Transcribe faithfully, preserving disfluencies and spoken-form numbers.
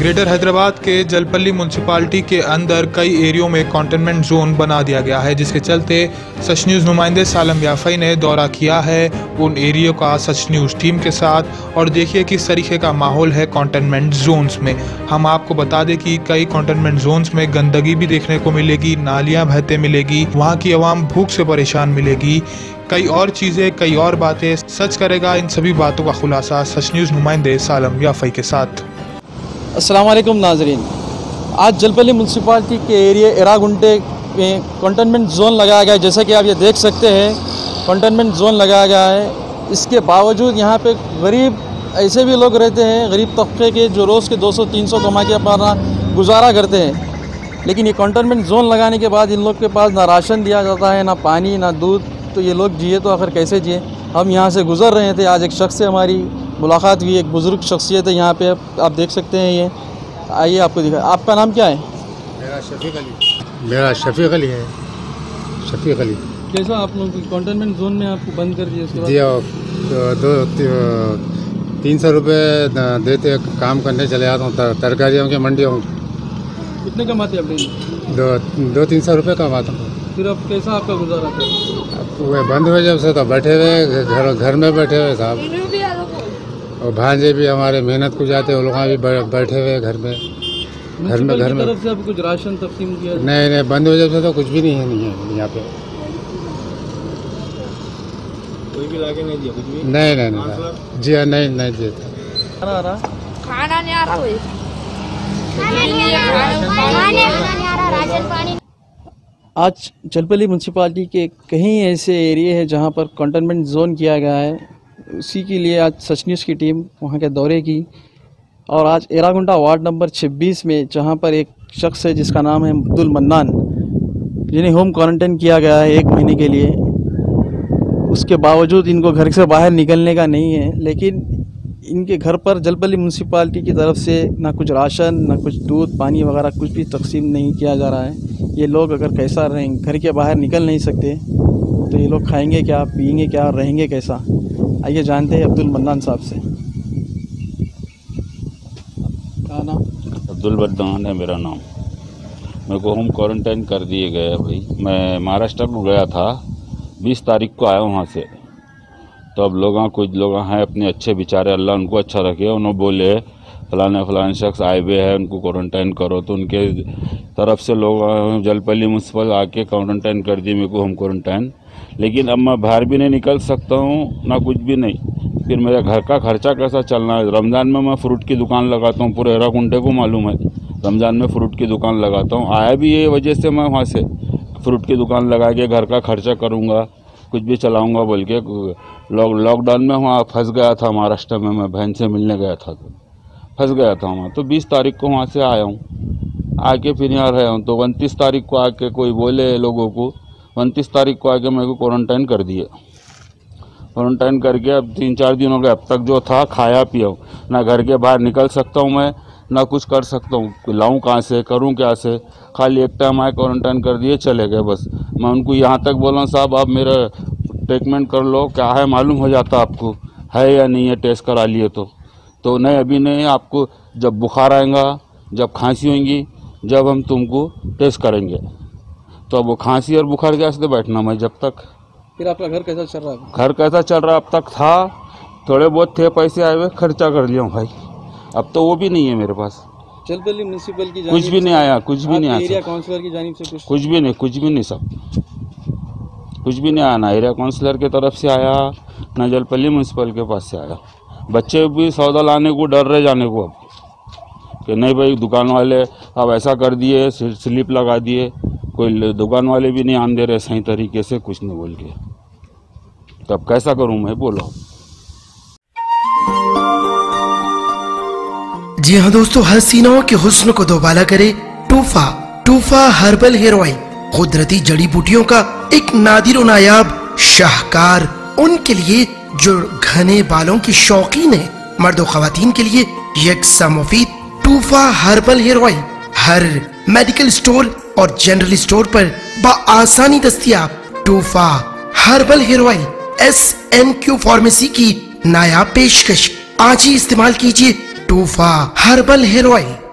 Greater Hyderabad के Jalpally municipality के अंदर कई एरियो में कंटेनमेंट जोन बना दिया गया है, जिसके चलते सच न्यूज़ नुमाइंदे सालम याफई ने दौरा किया है उन एरियो का सच न्यूज़ टीम के साथ। और देखिए किस तरीके का माहौल है कंटेनमेंट जोन्स में। हम आपको बता दें कि कई कंटेनमेंट जोन्स में गंदगी भी देखने को मिलेगी, नालियाँ बहते मिलेगी, वहाँ की आवाम भूख से परेशान मिलेगी, कई और चीज़ें, कई और बातें। सच करेगा इन सभी बातों का खुलासा सच न्यूज़ नुमाइंदे सालम याफई के साथ। अस्सलाम वालेकुम नाजरीन, आज जलपल्ली म्यूनसिपालिटी के एरिया एरागुंटे में कंटेनमेंट जोन लगाया गया है। जैसा कि आप ये देख सकते हैं कंटेनमेंट जोन लगाया गया है। इसके बावजूद यहाँ पे गरीब ऐसे भी लोग रहते हैं, गरीब तबके के, जो रोज़ के दो सौ तीन सौ कमा के अपना गुजारा करते हैं। लेकिन ये कंटेनमेंट जोन लगाने के बाद इन लोग के पास ना राशन दिया जाता है, ना पानी, ना दूध। तो ये लोग जिए तो आखिर कैसे जिए। हम यहाँ से गुज़र रहे थे, आज एक शख्स से हमारी मुलाकात हुई, एक बुज़ुर्ग शख्सियत है यहाँ पे, आप देख सकते हैं। ये आइए आपको दिखा। आपका नाम क्या है? मेरा शफीक अली। मेरा शफीक अली है। शफीक अली। कैसा आप लोग कंटेनमेंट जोन में आपको बंद कर दिया? दिया दो तीन सौ रुपये देते काम करने चले जाता हूँ तरकारियों की मंडियों। कितने कमाते आप डेली? दो दो तीन सौ रुपये कमाता हूँ। फिर अब कैसा आपका गुजारा था? वह बंद हुए जब से तो बैठे हुए घर घर में बैठे हुए साहब, और भांजे भी हमारे मेहनत को जाते हैं, वो लोग भी बैठे हुए घर में घर में घर में तरफ से अब कुछ राशन तकसीम किया? नहीं नहीं, बंद हुए जब से तो कुछ भी नहीं है नहीं है यहाँ पे। कोई भी लाके नहीं दिया कुछ भी? नहीं नहीं नहीं जी हाँ, नहीं नहीं जी। खाना आ रहा? खाना नहीं आ रहा, कोई खाना नहीं आ रहा, राशन पानी। आज जलपल्ली म्यूनसिपालिटी के कई ऐसे एरिया है जहाँ पर कंटेनमेंट जोन किया गया है। उसी के लिए आज सच न्यूज़ की टीम वहाँ के दौरे की, और आज एरागुंटा वार्ड नंबर छब्बीस में जहाँ पर एक शख्स है जिसका नाम है अब्दुल मन्नान, जिन्हें होम क्वारंटाइन किया गया है एक महीने के लिए। उसके बावजूद इनको घर से बाहर निकलने का नहीं है, लेकिन इनके घर पर जलपल्ली म्यूनसिपालिटी की तरफ से ना कुछ राशन, ना कुछ दूध, पानी वगैरह कुछ भी तकसीम नहीं किया जा रहा है। ये लोग अगर कैसा रहेंगे, घर के बाहर निकल नहीं सकते, तो ये लोग खाएंगे क्या, पिएंगे क्या, रहेंगे कैसा? आइए जानते हैं अब्दुल मन्नान साहब से। क्या नाम? अब्दुल मन्नान है मेरा नाम। मेरे को होम क्वारंटाइन कर दिए गए भाई। मैं महाराष्ट्र में गया था, बीस तारीख को आया वहाँ से। तो अब लोग कुछ लोग हैं अपने अच्छे बेचारे, अल्लाह उनको अच्छा रखे, उन्होंने बोले फलाने फलाने शख्स आए हुए हैं उनको क्वारंटाइन करो, तो उनके तरफ से लोग जलपल्ली म्यूनसिपल आके क्वारंटाइन कर दिए मेरे को होम क्वारंटाइन। लेकिन अब मैं बाहर भी नहीं निकल सकता हूँ, ना कुछ भी नहीं। फिर मेरा घर का खर्चा कैसा चलना है? रमज़ान में मैं फ्रूट की दुकान लगाता हूँ, पूरे एरागुंटे को मालूम है रमज़ान में फ्रूट की दुकान लगाता हूँ। आया भी ये वजह से मैं वहाँ से फ्रूट की दुकान लगा के घर का खर्चा करूँगा, कुछ भी चलाऊँगा बोल के। लॉक लॉकडाउन में वहाँ फंस गया था महाराष्ट्र में, मैं बहन से मिलने गया था तो फंस गया था वहाँ। तो बीस तारीख को वहाँ से आया हूँ, आके फिर यहाँ रहा हूँ। तो उनतीस तारीख को आके कोई बोले लोगों को, उनतीस तारीख को आके मेरे को क्वारंटाइन कर दिए। क्वारंटाइन करके अब तीन चार दिन हो गए, अब तक जो था खाया पिया हूँ, ना घर के बाहर निकल सकता हूँ मैं, ना कुछ कर सकता हूँ। लाऊं कहाँ से, करूँ क्या से? खाली एक टाइम आए क्वारंटाइन कर दिए, चले गए बस। मैं उनको यहाँ तक बोला साहब आप मेरा ट्रीटमेंट कर लो, क्या है मालूम हो जाता आपको है या नहीं है, टेस्ट करा लिए तो तो नहीं अभी नहीं, आपको जब बुखार आएगा, जब खांसी होगी, जब हम तुमको टेस्ट करेंगे। तो अब वो खांसी और बुखार के वास्ते बैठना मैं जब तक। फिर आपका घर कैसा चल रहा है? घर कैसा चल रहा है? अब तक था, थोड़े बहुत थे पैसे आए हुए, खर्चा कर लिया हूँ भाई। अब तो वो भी नहीं है मेरे पास। जलपल्ली म्यूनसिपल की कुछ भी नहीं आया, कुछ भी नहीं आया। एरिया काउंसलर की जानिब से कुछ कुछ भी नहीं, कुछ भी नहीं सब कुछ भी नहीं आया। ना एरिया काउंसलर की तरफ से आया, ना जलपल्ली म्यूनसिपल के पास से आया। बच्चे भी सौदा लाने को डर रहे जाने को अब, कि नहीं भाई दुकान वाले अब ऐसा कर दिए, स्लिप लगा दिए, कोई दुकान वाले भी नहीं आन दे रहे सही तरीके से, कुछ नहीं बोल के। तब कैसा करूं मैं, बोलो। जी हाँ दोस्तों, हसीनाओं के हुस्न को दोबाला करे Tufa. Tufa herbal hair oil कुदरती जड़ी बूटियों का एक नादिर और नायाब शाहकार, उनके लिए जो घने बालों की शौकीन है। मर्द और खवातीन के लिए यकसा मुफीद टूफा हर्बल हेयर ऑयल हर मेडिकल स्टोर और जनरल स्टोर पर बआसानी दस्तयाब। Tufa herbal hair oil S N Q pharmacy की नायाब पेशकश। आज ही इस्तेमाल कीजिए टूफा हर्बल हेयर ऑयल।